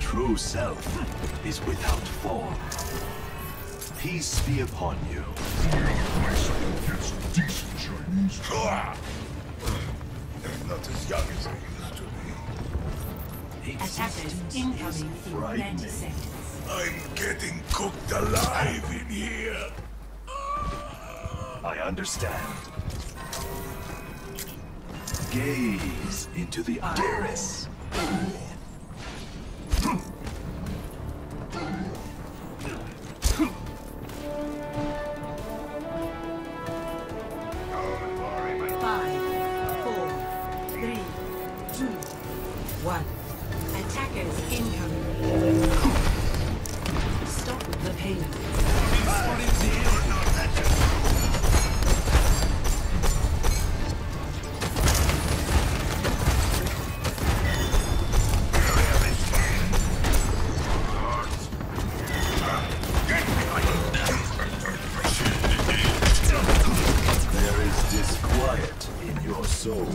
true self is without form. Peace be upon you. My son gets decent Chinese. They're not as young as they used to be. Attackers incoming in 30 seconds. I'm getting cooked alive in here. I understand. Gaze into the iris. Attackers incoming. Stop the payload. There is disquiet in your soul.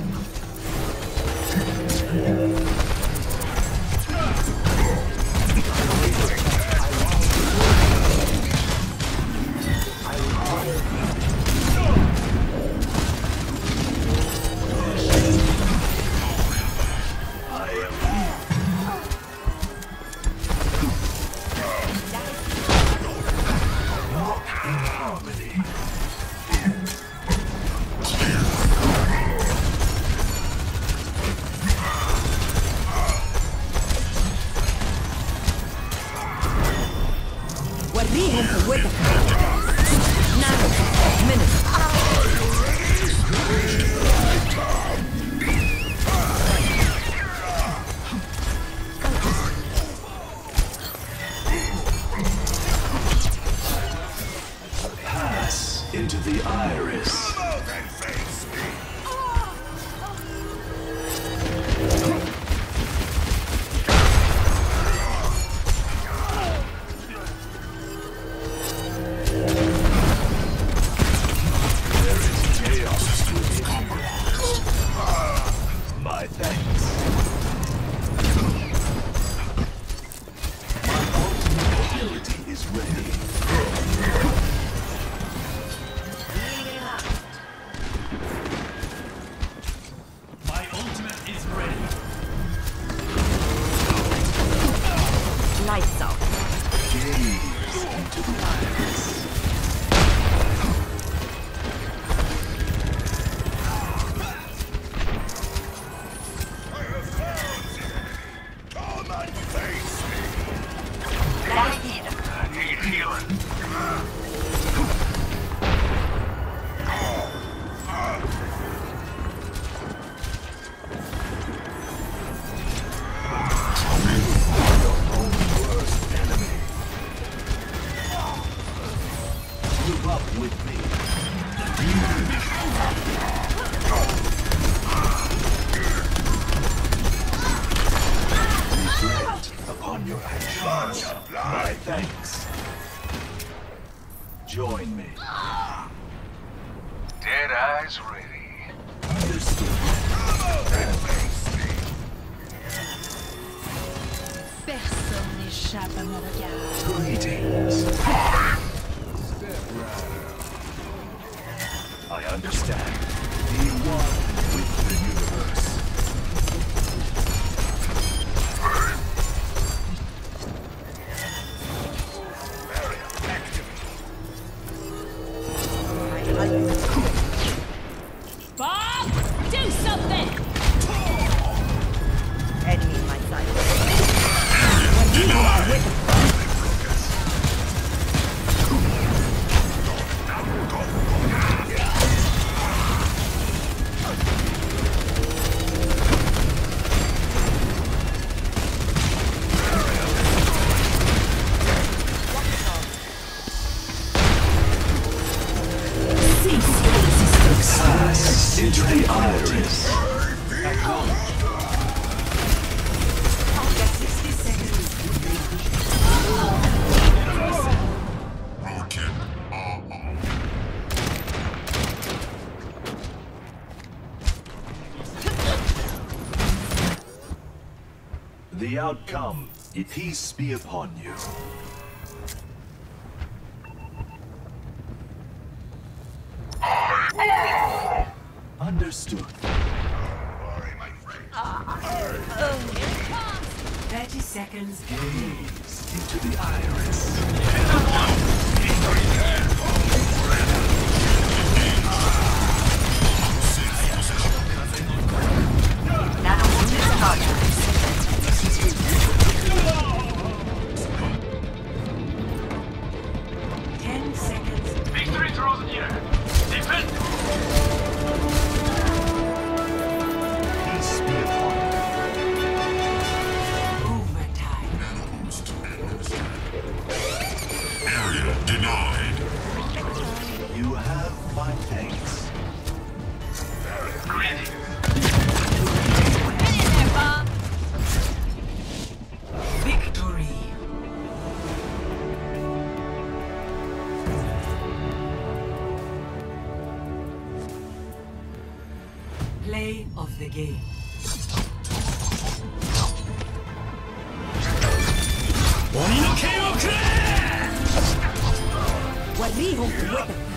Into the iris. There is chaos within you. My thanks. My ultimate ability is ready. Lights out. Gaze into the iris. Come and face me. I need healing. Up with me. Reflect upon your actions. My thanks. Join me. Dead eyes ready. Understood. Personne n'échappe à mon regard. Greetings. I understand. Be one with the universe. Bob, do something! Enemy in my sight. When you are with The outcome, peace be upon you. Understood. 30 seconds. Gaze into the iris. Nanomotive charges. 10 seconds. Victory draws near. Defend! Peace be upon Overtime. Area denied. you. You have my thanks. Ready. Victory. Play of the game. What we hope to witness.